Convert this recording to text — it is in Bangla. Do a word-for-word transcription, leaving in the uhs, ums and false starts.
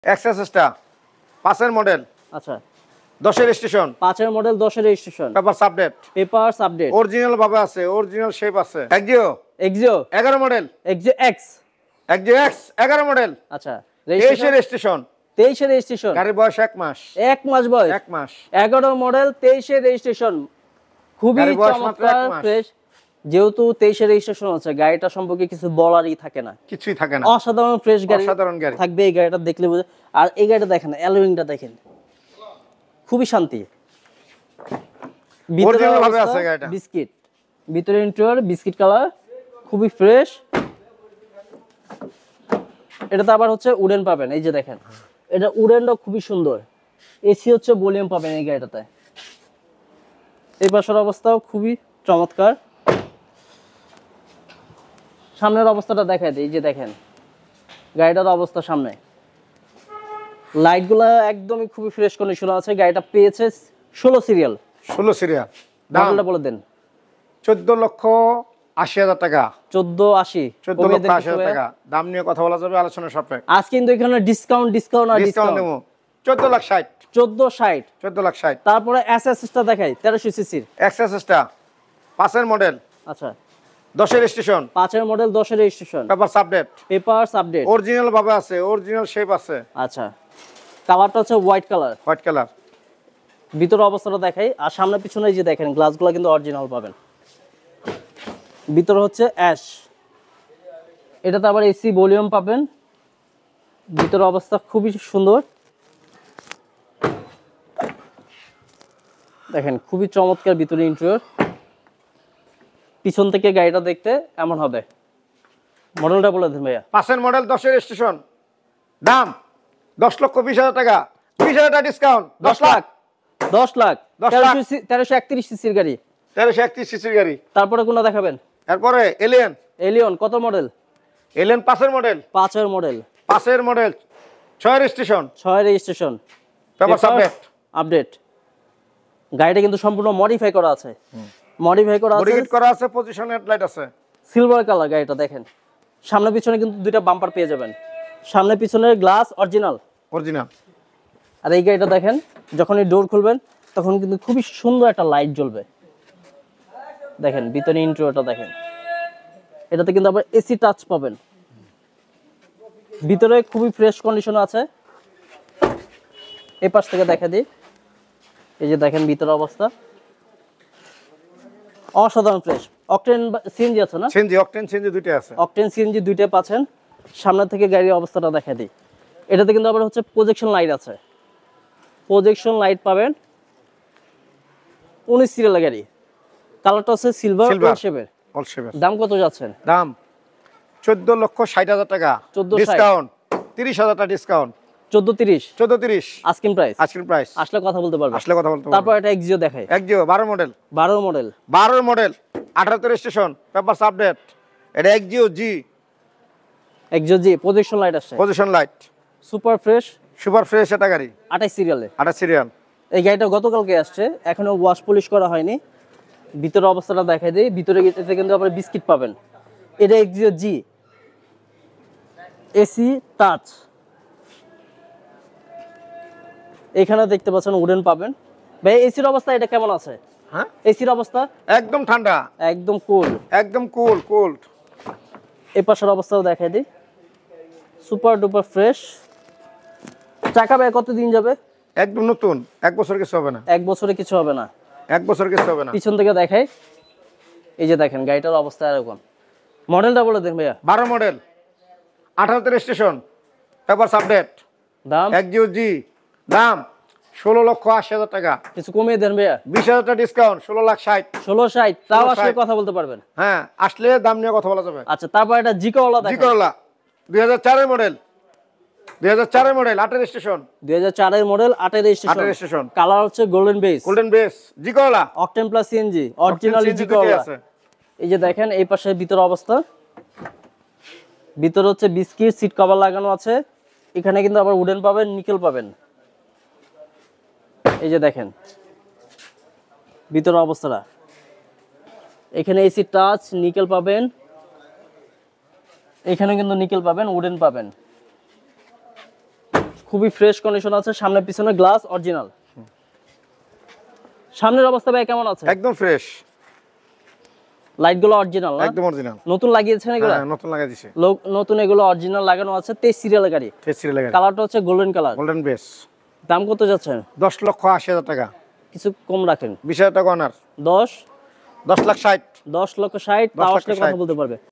এক্সেসটা পাঁচের মডেল। আচ্ছা দশের স্টেশন। পাঁচের মডেল দশের station. Papers update. Papers update. Original ভাবে আছে, অরিজিনাল শেপ আছে। এক্সিও। এক্সিও এগারো model. Axio X. Axio X এগারো মডেল। আচ্ছা তেইশের স্টেশন। তেইশের রেজিস্ট্রেশন। গাড়ির বয়স এক মাস। এক মাস বয়স। এক মাস। এগারো মডেল তেইশের রেজিস্ট্রেশন। খুবই চমৎকার ফ্রেশ। যেহেতু তেইশের রেজিস্ট্রেশন আছে, গাড়িটা সম্পর্কে কিছু বলারই থাকে না, কিছুই থাকে না। অসাধারণ ফ্রেশ গাড়ি, অসাধারণ গাড়ি থাকবে এই গাড়িটা দেখলে বুঝে। আর এই গাড়িটা দেখেন, অ্যালোয়িংটা দেখেন, খুবই শান্তি। অরিজিনাল ভাবে আছে গাড়িটা। বিস্কিট ভিতরে ইন্টেরিয়র বিস্কিট কালার, খুবই ফ্রেশ। এটাতে আবার হচ্ছে উডেন পাবেন, এই যে দেখেন এটা উডেনটা খুবই সুন্দর। এসি হচ্ছে ভলিউম পাবেন এই গাড়িটাতে। এই পাশের অবস্থাও খুবই চমৎকার। সামনের অবস্থাটা দেখাই দিই, এই যে দেখেন গাড়িটার অবস্থা সামনে। লাইটগুলো একদমই খুবই ফ্রেশ কন্ডিশন আছে। গাড়িটা পেয়েছে ষোলো সিরিয়াল। ষোলো সিরিয়াল। দামটা বলে দেন। চোদ্দ লক্ষ আশি হাজার টাকা। চোদ্দ আশি। চোদ্দ লক্ষ আশি হাজার টাকা দাম নিয়ে কথা বলা যাবে, আলোচনা সাপেক্ষে। আজ কিন্তু এখানে ডিসকাউন্ট ডিসকাউন্ট আর ডিসকাউন্ট দেবো। চোদ্দ লাখ ষাট। চোদ্দ ষাট। চোদ্দ লাখ ষাট। তারপরে এসএসটা দেখাই, তেরোশো সিসির এক্সএসটা পাঁচের মডেল। আচ্ছা দশের স্টেশন। পাঁচের মডেল দশের registration. Papers update. Papers update. Original ভাবে আছে, অরিজিনাল শেপ আছে। আচ্ছা কালারটা হচ্ছে হোয়াইট কালার। White colour. ভিতরের অবস্থাটা দেখাই। আর সামনে পিছনে যে দেখেন গ্লাসগুলো কিন্তু অরিজিনাল পাবেন। ভিতরে হচ্ছে অ্যাশ। এটাতে আবার এসি ভলিউম পাবেন। ভিতরের অবস্থা খুবই সুন্দর, দেখেন খুবই চমৎকার ভিতরে ইন্টেরিয়র। পিছন থেকে গাড়িটা দেখতে এমন হবে। মডেলটা বলে দেন ভাইয়া। পাঁচের মডেল দশের স্টেশন। দাম দশ লক্ষ বিশ হাজার টাকা। বিশ হাজার টাকা ডিসকাউন্ট। দশ লাখ। দশ লাখ। দশ লাখ। তেরোশো একত্রিশ সিসির গাড়ি। তেরোশো একত্রিশ সিসির গাড়ি। তারপরে কোনটা দেখাবেন? এরপরে এলিয়ন। এলিয়ন কত মডেল? এলিয়ন পাঁচের মডেল। পাঁচের মডেল। পাঁচের মডেল ছয়ের স্টেশন। ছয়ের রেজিস্ট্রেশন। Papers update. আপডেট। গাড়িটা কিন্তু সম্পূর্ণ মডিফাই করা আছে। মডিফাই করা আছে, মডিফাই করা আছে, পজিশন হেডলাইট আছে। সিলভার কালার গাড়িটা দেখেন। সামনে পিছনে কিন্তু দুইটা বাম্পার পেয়ে যাবেন। সামনে পিছনে গ্লাস অরিজিনাল। অরিজিনাল। আর এই গাড়িটা দেখেন, যখনই ডোর খুলবেন তখন কিন্তু খুবই সুন্দর একটা লাইট জ্বলবে। দেখেন ভিতরে ইন্টেরিয়রটা দেখেন। এটাতে কিন্তু আবার এসি টাচ পাবেন। ভিতরে খুবই ফ্রেশ কন্ডিশন আছে। এই পাশ থেকে দেখা দিই, এই যে দেখেন ভিতরের অবস্থা অসাধারণ ফ্রেশ। অকটেন সিএনজি আছে না? সিএনজি অকটেন সিএনজি দুইটা আছে। অকটেন সিএনজি দুইটা পাচ্ছেন। সামনে থেকে গাড়ির অবস্থাটা দেখা দিই। এটাতে কিন্তু আবার হচ্ছে প্রজেকশন লাইট আছে। প্রজেকশন লাইট পাবেন। উনিশ সিরিয়ালের গাড়ি। কালারটা হচ্ছে সিলভার অল শেপের। অল শেপের। দাম কত যাচ্ছেন? দাম চোদ্দ লক্ষ ষাট হাজার টাকা। চোদ্দ ডিসকাউন্ট তিরিশ হাজার টাকা ডিসকাউন্ট। চোদ্দ তিরিশ। চোদ্দ তিরিশ আস্কিং প্রাইস। Asking price. আসলে কথা বলতে পারবেন। আসলে কথা বলতে পারবেন। তারপর এটা এক্সিও দেখাই। এক্সিও বারো মডেল। বারো মডেল। বারো মডেল আঠারো রেজিস্ট্রেশন। Papers update. এটা Axio G. Axio G projection light আছে। Position light. Super fresh. Super fresh এটা গাড়ি। আঠাশ সিরিয়ালে। আঠাশ সিরিয়াল। এই গাড়িটা গতকালকে আসছে, এখনো ওয়াশ পলিশ করা হয়নি। ভিতরের অবস্থাটা দেখাই দিই। ভিতরে এতে কিন্তু আপনারা বিস্কিট পাবেন। এটা এক্সিও জি। AC touch. এখানে দেখতে পাচ্ছেন উডেন পাবেন। ভাই এসির অবস্থা এটা কেমন আছে? হ্যাঁ এসির অবস্থা একদম ঠান্ডা, একদম কুল, একদম কুল কুল। এই পাশের অবস্থাও দেখাই দিই। Super duper fresh. চাকা ভাই কতদিন যাবে? একদম নতুন, এক বছর কিছু হবে না। এক বছরে কিছু হবে না। এক বছর কিছু হবে না। পিছন থেকে দেখাই, এই যে দেখেন গাড়িটার অবস্থা এরকম। মডেলটা বলে দেন ভাইয়া। বারো মডেল আঠারো রেজিস্ট্রেশন। Papers update. দাম এক্সিও জি। দাম ষোলো লক্ষ আশি হাজার টাকা। কিছু কমিয়ে দেন ভাইয়া। বিশ হাজার টাকা ডিসকাউন্ট। ষোলো লাখ ষাট। ষোলো ষাট। তাও আসলে কথা বলতে পারবেন। হ্যাঁ আসলে দাম নিয়ে কথা বলা যাবে। আচ্ছা তারপর এটা জি করোলা দেখেন। জি করোলা দুই হাজার চারের মডেল। দুই হাজার চারের মডেল আটের স্টেশন। দুই হাজার চারের মডেল আটের স্টেশন। কালার হচ্ছে golden base. Golden base G Corolla. Octane plus CNG original G Corolla. এই যে দেখেন এই পাশে ভিতরের অবস্থা। ভিতরে হচ্ছে বিস্কিট সিট কভার লাগানো আছে। এখানে কিন্তু আবার উডেন পাবেন, নিকেল পাবেন। এই যে দেখেন ভিতরের অবস্থাটা। এখানে এসি টাচ, নিকেল পাবেন। এখানে কিন্তু নিকেল পাবেন, উডেন পাবেন। খুবই ফ্রেশ কন্ডিশন আছে, সামনে পিছনে গ্লাস অরিজিনাল। সামনের অবস্থা ভাই কেমন আছে? একদম ফ্রেশ, লাইট গুলো অরিজিনাল না? একদম অরিজিনাল। নতুন লাগিয়েছেন এগুলো? হ্যাঁ নতুন লাগাই দিয়েছে। লোক নতুন এগুলো অরিজিনাল লাগানো আছে, তেইশ সিরিয়ালের গাড়ি। তেইশ সিরিয়াল গাড়ি। কালারটা হচ্ছে গোল্ডেন কালার। Golden base. দাম কত যাচ্ছেন? দশ লক্ষ আশি হাজার টাকা। কিছু কম রাখেন। বিশ হাজার টাকা অনার। দশ দশ লাখ ষাট। দশ লক্ষ ষাট, দশ তাও লক্ষ আসলে ষাট। কথা বলতে পারবে।